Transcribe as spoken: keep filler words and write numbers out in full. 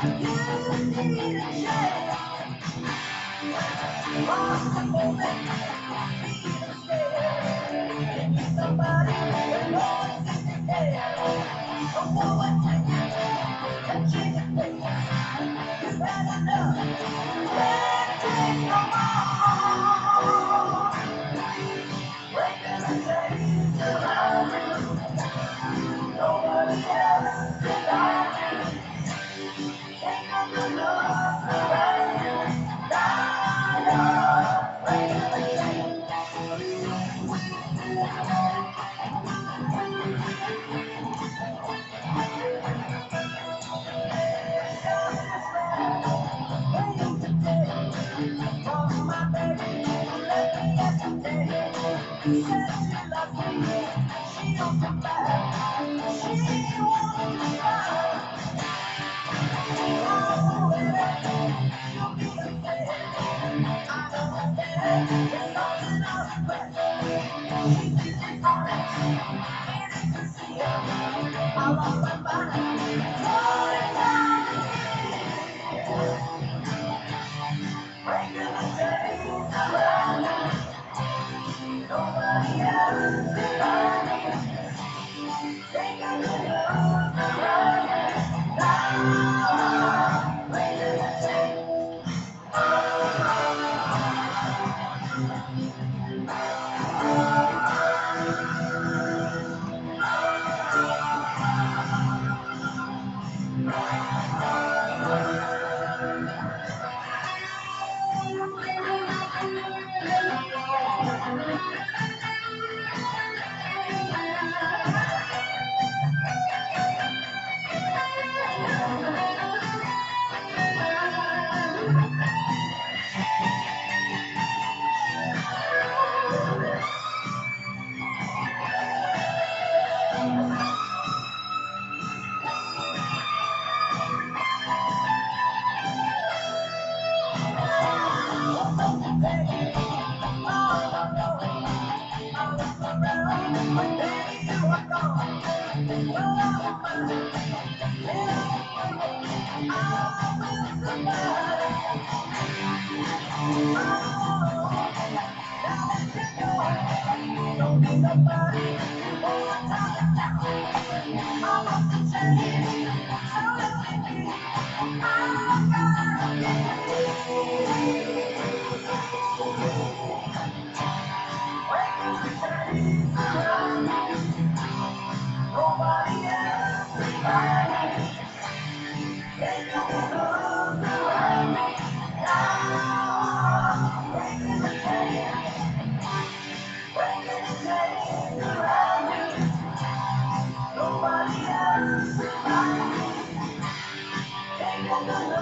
You need a change. Lost the moment, feel scared. Need somebody that knows in the air. A woman that changes face. You've had enough. Can't take no more. Breaking the chains around you. Nobody else beside you. Ain't no good love around you. Now you're breaking the chains. Waiting today for my baby who left me yesterday. Said she loved me, she don't come back. She wants to try. Oh, baby, she'll be upset. I understand it's all in our sweat. She's easy honest, easy to see her. I lost my mind, falling down the hill. Breaking the chains around me. Nobody else beside me. Ain't got no love around me. Now, breaking the chains. Nobody else beside me. Ain't no love around me. Now, breaking the chains, breaking the chains around me. Nobody else beside me. Ain't no love.